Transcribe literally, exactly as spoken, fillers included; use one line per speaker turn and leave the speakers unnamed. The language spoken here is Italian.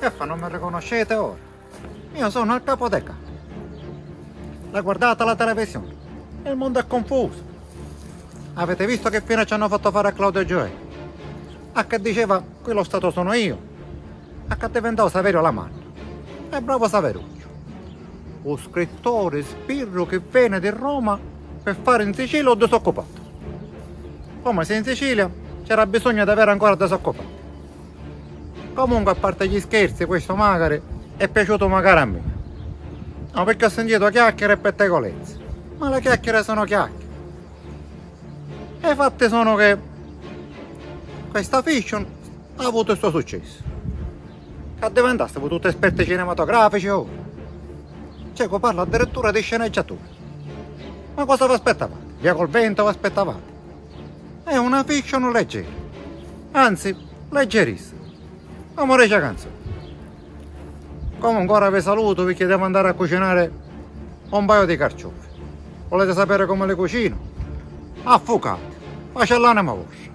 Che fa, non mi riconoscete ora? Io sono il capo del capo. La guardate la televisione? Il mondo è confuso. Avete visto che fine ci hanno fatto fare a Claudio Gioè? A che diceva, qui lo Stato sono io. A che è diventato Saverio Lamanna. È bravo Saveruccio. Un scrittore spirro che viene di Roma per fare in Sicilia un disoccupato. Come se in Sicilia c'era bisogno di avere ancora disoccupati. Comunque, a parte gli scherzi, questo magari è piaciuto magari a me. No, perché ho sentito chiacchiere e pettegolezzi. Ma le chiacchiere sono chiacchiere. E i fatti sono che questa fiction ha avuto il suo successo. Che diventasse tutti esperti cinematografici ora. Cioè, che parla addirittura di sceneggiatura. Ma cosa vi aspettavate? Via col vento vi aspettavate? È una fiction leggera. Anzi, leggerissima. Come dice la canzone. Comunque ora vi saluto perché devo andare a cucinare un paio di carciofi. Volete sapere come le cucino? Affocate, facell'anima vostra.